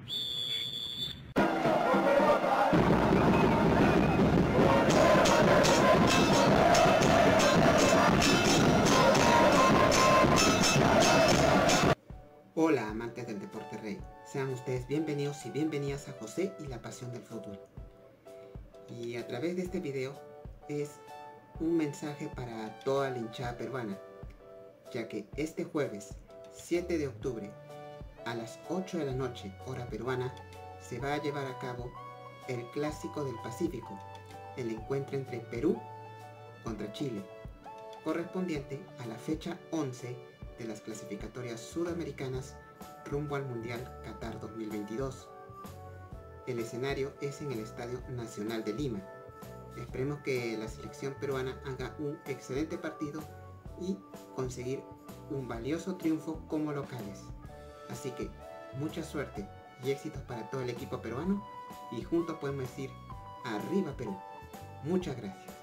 Hola amantes del deporte rey, sean ustedes bienvenidos y bienvenidas a José y la pasión del fútbol. Y a través de este video es un mensaje para toda la hinchada peruana, ya que este jueves 7 de octubre a las 8 de la noche, hora peruana, se va a llevar a cabo el Clásico del Pacífico, el encuentro entre Perú contra Chile, correspondiente a la fecha 11 de las clasificatorias sudamericanas rumbo al Mundial Qatar 2022. El escenario es en el Estadio Nacional de Lima. Esperemos que la selección peruana haga un excelente partido y conseguir un valioso triunfo como locales. Así que mucha suerte y éxitos para todo el equipo peruano y juntos podemos decir ¡Arriba Perú! Muchas gracias.